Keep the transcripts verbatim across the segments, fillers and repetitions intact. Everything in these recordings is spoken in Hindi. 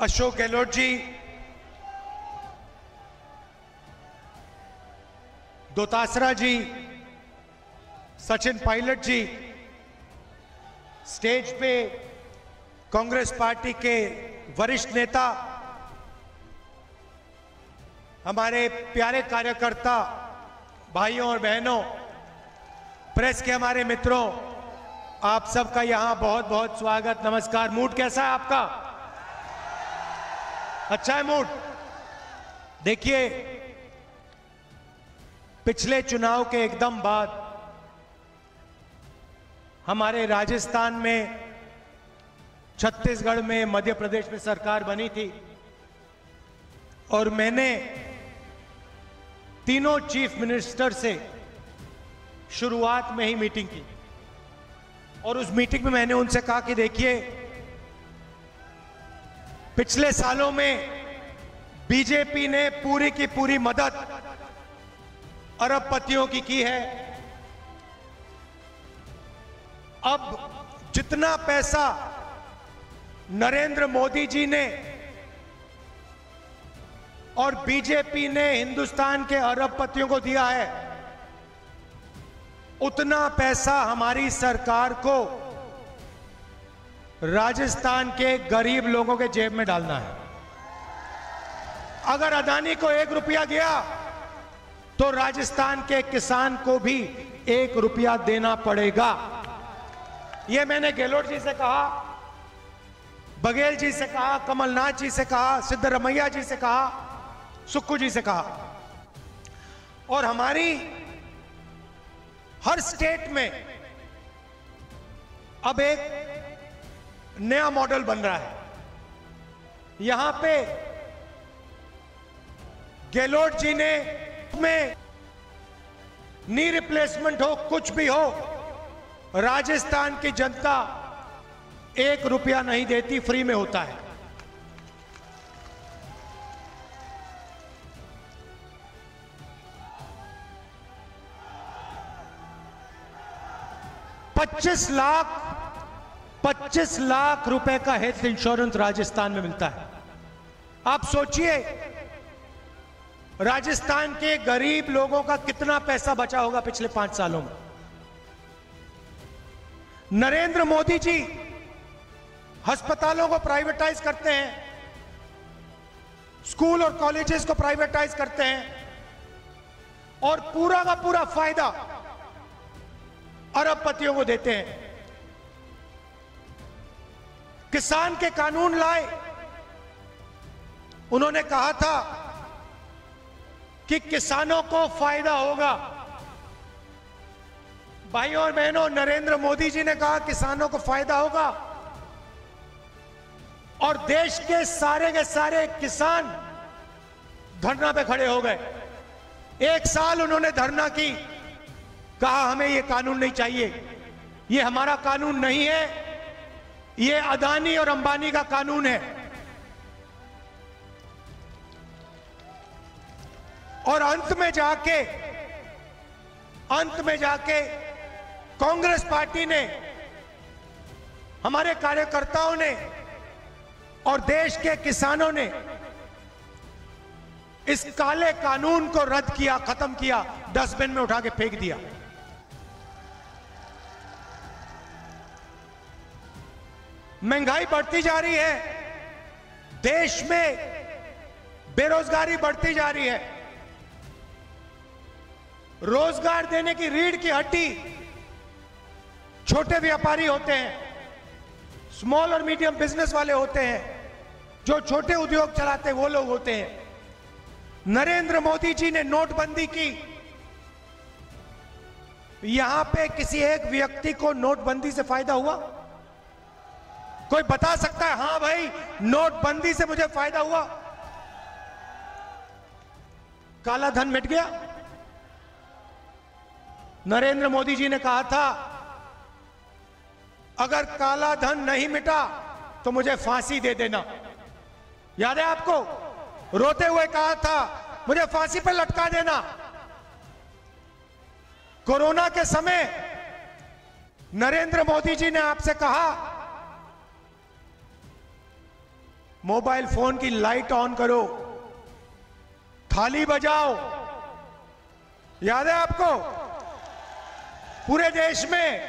अशोक गहलोत जी, दोतासरा जी, सचिन पायलट जी, स्टेज पे कांग्रेस पार्टी के वरिष्ठ नेता, हमारे प्यारे कार्यकर्ता भाइयों और बहनों, प्रेस के हमारे मित्रों, आप सबका यहां बहुत बहुत स्वागत, नमस्कार। मूड कैसा है आपका? अच्छा है मूड? देखिए, पिछले चुनाव के एकदम बाद हमारे राजस्थान में, छत्तीसगढ़ में, मध्य प्रदेश में सरकार बनी थी और मैंने तीनों चीफ मिनिस्टर से शुरुआत में ही मीटिंग की और उस मीटिंग में मैंने उनसे कहा कि देखिए, पिछले सालों में बीजेपी ने पूरी की पूरी मदद अरबपतियों की की है। अब जितना पैसा नरेंद्र मोदी जी ने और बीजेपी ने हिंदुस्तान के अरबपतियों को दिया है, उतना पैसा हमारी सरकार को राजस्थान के गरीब लोगों के जेब में डालना है। अगर अदानी को एक रुपया गया तो राजस्थान के किसान को भी एक रुपया देना पड़ेगा। यह मैंने गहलोत जी से कहा, बघेल जी से कहा, कमलनाथ जी से कहा, सिद्धरमैया जी से कहा, सुक्खू जी से कहा। और हमारी हर स्टेट में अब एक नया मॉडल बन रहा है। यहां पे गहलोत जी ने में नी रिप्लेसमेंट हो, कुछ भी हो, राजस्थान की जनता एक रुपया नहीं देती, फ्री में होता है। पच्चीस लाख पच्चीस लाख रुपए का हेल्थ इंश्योरेंस राजस्थान में मिलता है। आप सोचिए, राजस्थान के गरीब लोगों का कितना पैसा बचा होगा पिछले पांच सालों में। नरेंद्र मोदी जी अस्पतालों को प्राइवेटाइज करते हैं, स्कूल और कॉलेजेस को प्राइवेटाइज करते हैं और पूरा का पूरा फायदा अरबपतियों को देते हैं। किसान के कानून लाए, उन्होंने कहा था कि किसानों को फायदा होगा। भाइयों और बहनों, नरेंद्र मोदी जी ने कहा किसानों को फायदा होगा और देश के सारे के सारे किसान धरना पे खड़े हो गए। एक साल उन्होंने धरना की, कहा हमें ये कानून नहीं चाहिए, ये हमारा कानून नहीं है, ये अदानी और अंबानी का कानून है। और अंत में जाके अंत में जाके कांग्रेस पार्टी ने, हमारे कार्यकर्ताओं ने और देश के किसानों ने इस काले कानून को रद्द किया, खत्म किया, डस्टबिन में उठा के फेंक दिया। महंगाई बढ़ती जा रही है, देश में बेरोजगारी बढ़ती जा रही है, रोजगार देने की रीढ़ की हड्डी छोटे व्यापारी होते हैं, स्मॉल और मीडियम बिजनेस वाले होते हैं, जो छोटे उद्योग चलाते हैं वो लोग होते हैं। नरेंद्र मोदी जी ने नोटबंदी की, यहां पे किसी एक व्यक्ति को नोटबंदी से फायदा हुआ? कोई बता सकता है हां भाई नोटबंदी से मुझे फायदा हुआ? काला धन मिट गया? नरेंद्र मोदी जी ने कहा था अगर काला धन नहीं मिटा तो मुझे फांसी दे देना। याद है आपको? रोते हुए कहा था मुझे फांसी पर लटका देना। कोरोना के समय नरेंद्र मोदी जी ने आपसे कहा मोबाइल फोन की लाइट ऑन करो, थाली बजाओ। याद है आपको? पूरे देश में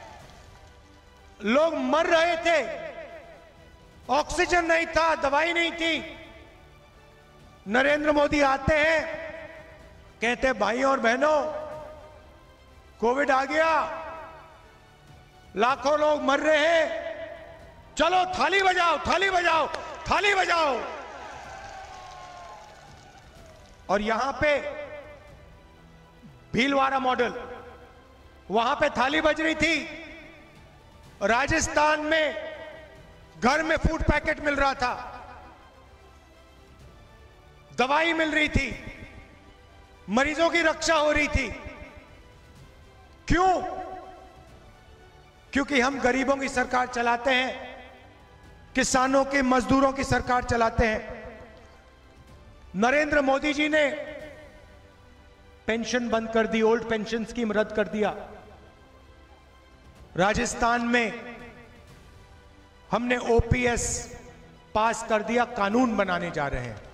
लोग मर रहे थे, ऑक्सीजन नहीं था, दवाई नहीं थी। नरेंद्र मोदी आते हैं, कहते भाई और बहनों कोविड आ गया, लाखों लोग मर रहे हैं, चलो थाली बजाओ, थाली बजाओ, थाली बजाओ। और यहां पे भीलवाड़ा मॉडल, वहां पे थाली बज रही थी। राजस्थान में घर में फूड पैकेट मिल रहा था, दवाई मिल रही थी, मरीजों की रक्षा हो रही थी। क्यों? क्योंकि हम गरीबों की सरकार चलाते हैं, किसानों के, मजदूरों की सरकार चलाते हैं। नरेंद्र मोदी जी ने पेंशन बंद कर दी, ओल्ड पेंशन स्कीम रद्द कर दिया। राजस्थान में हमने ओपीएस पास कर दिया, कानून बनाने जा रहे हैं।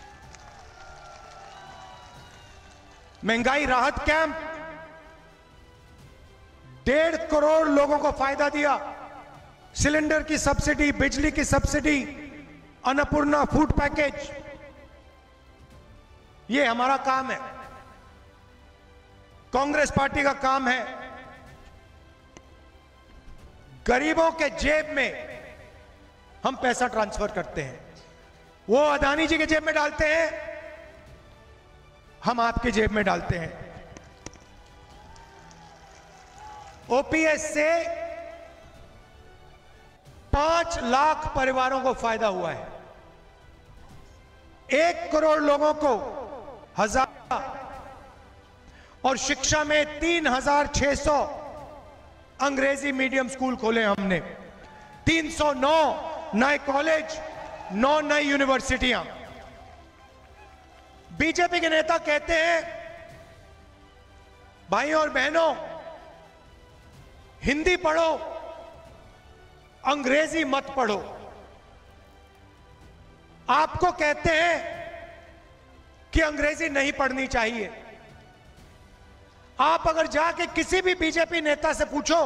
महंगाई राहत कैंप, डेढ़ करोड़ लोगों को फायदा दिया। सिलेंडर की सब्सिडी, बिजली की सब्सिडी, अन्नपूर्णा फूड पैकेज, ये हमारा काम है, कांग्रेस पार्टी का काम है। गरीबों के जेब में हम पैसा ट्रांसफर करते हैं, वो अदानी जी के जेब में डालते हैं, हम आपके जेब में डालते हैं। ओपीएस से पांच लाख परिवारों को फायदा हुआ है, एक करोड़ लोगों को हजार, और शिक्षा में तीन हजार छह सौ अंग्रेजी मीडियम स्कूल खोले हमने, तीन सौ नौ नए कॉलेज, नौ नई यूनिवर्सिटियां। बीजेपी के नेता कहते हैं भाइयों और बहनों हिंदी पढ़ो, अंग्रेजी मत पढ़ो। आपको कहते हैं कि अंग्रेजी नहीं पढ़नी चाहिए। आप अगर जाके किसी भी बीजेपी नेता से पूछो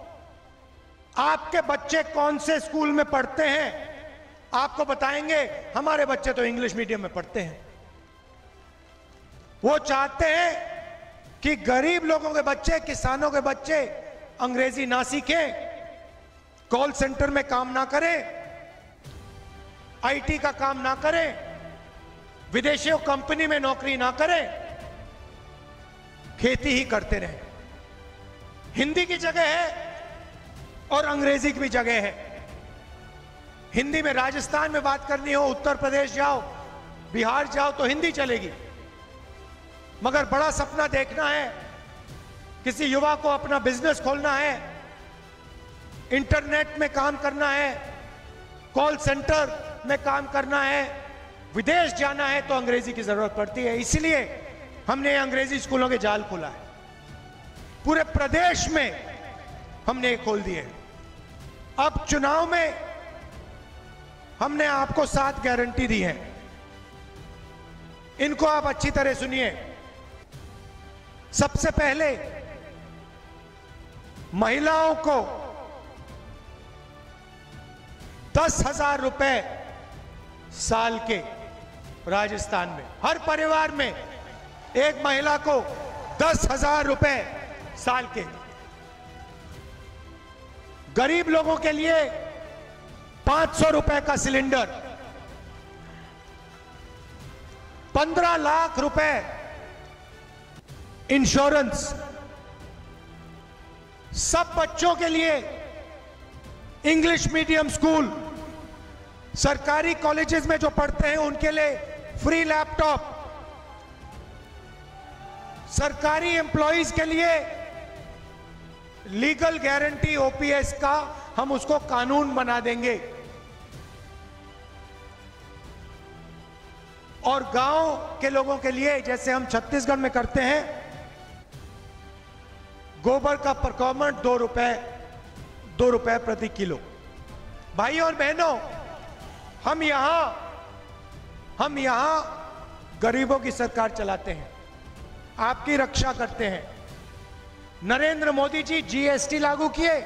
आपके बच्चे कौन से स्कूल में पढ़ते हैं, आपको बताएंगे हमारे बच्चे तो इंग्लिश मीडियम में पढ़ते हैं। वो चाहते हैं कि गरीब लोगों के बच्चे, किसानों के बच्चे अंग्रेजी ना सीखें, कॉल सेंटर में काम ना करें, आईटी का काम ना करें, विदेशियों कंपनी में नौकरी ना करें, खेती ही करते रहें। हिंदी की जगह है और अंग्रेजी की भी जगह है। हिंदी में राजस्थान में बात करनी हो, उत्तर प्रदेश जाओ, बिहार जाओ तो हिंदी चलेगी। मगर बड़ा सपना देखना है, किसी युवा को अपना बिजनेस खोलना है, इंटरनेट में काम करना है, कॉल सेंटर में काम करना है, विदेश जाना है, तो अंग्रेजी की जरूरत पड़ती है। इसलिए हमने अंग्रेजी स्कूलों के जाल खोला है, पूरे प्रदेश में हमने खोल दिए। अब चुनाव में हमने आपको सात गारंटी दी है, इनको आप अच्छी तरह सुनिए। सबसे पहले महिलाओं को दस हजार रुपए साल के, राजस्थान में हर परिवार में एक महिला को दस हजार रुपए साल के। गरीब लोगों के लिए पांच सौ रुपए का सिलेंडर, पंद्रह लाख रुपए इंश्योरेंस, सब बच्चों के लिए इंग्लिश मीडियम स्कूल, सरकारी कॉलेजेस में जो पढ़ते हैं उनके लिए फ्री लैपटॉप, सरकारी एम्प्लॉइज के लिए लीगल गारंटी ओपीएस का हम उसको कानून बना देंगे। और गांव के लोगों के लिए, जैसे हम छत्तीसगढ़ में करते हैं, गोबर का प्रोक्योरमेंट दो रुपए दो रुपए प्रति किलो। भाई और बहनों, हम यहां हम यहां गरीबों की सरकार चलाते हैं, आपकी रक्षा करते हैं। नरेंद्र मोदी जी जीएसटी लागू किए,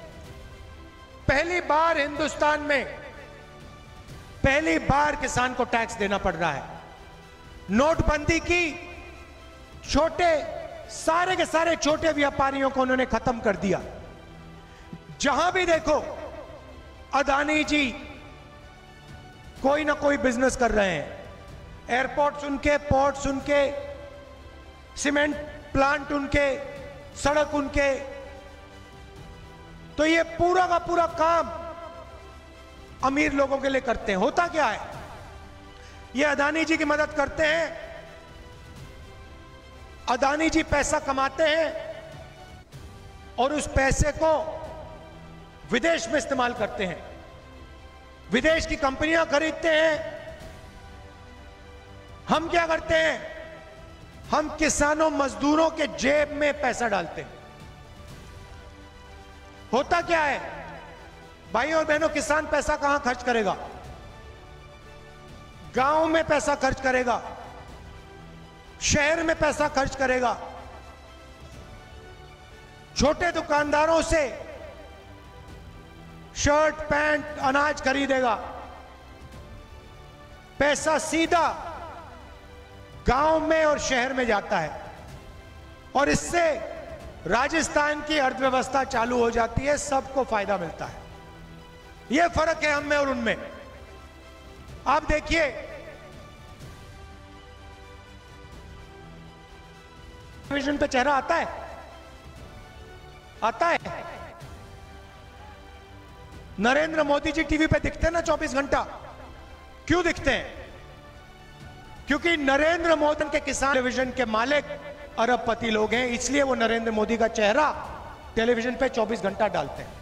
पहली बार हिंदुस्तान में पहली बार किसान को टैक्स देना पड़ रहा है। नोटबंदी की, छोटे सारे के सारे छोटे व्यापारियों को उन्होंने खत्म कर दिया। जहां भी देखो अदानी जी कोई ना कोई बिजनेस कर रहे हैं, एयरपोर्ट्स उनके, पोर्ट्स उनके, सीमेंट प्लांट उनके, सड़क उनके। तो ये पूरा का पूरा काम अमीर लोगों के लिए करते हैं। होता क्या है, ये अदानी जी की मदद करते हैं, अदानी जी पैसा कमाते हैं और उस पैसे को विदेश में इस्तेमाल करते हैं, विदेश की कंपनियां खरीदते हैं। हम क्या करते हैं, हम किसानों मजदूरों के जेब में पैसा डालते हैं। होता क्या है भाइयों और बहनों, किसान पैसा कहां खर्च करेगा? गांव में पैसा खर्च करेगा, शहर में पैसा खर्च करेगा, छोटे दुकानदारों से शर्ट पैंट अनाज खरीदेगा। पैसा सीधा गांव में और शहर में जाता है और इससे राजस्थान की अर्थव्यवस्था चालू हो जाती है, सबको फायदा मिलता है। यह फर्क है हम में और उनमें। आप देखिए, टेलीविजन पे चेहरा आता है आता है नरेंद्र मोदी जी टीवी पे दिखते हैं ना चौबीस घंटा। क्यों दिखते हैं? क्योंकि नरेंद्र मोदी के किसान टेलीविजन के मालिक अरबपति लोग हैं, इसलिए वो नरेंद्र मोदी का चेहरा टेलीविजन पे चौबीस घंटा डालते हैं।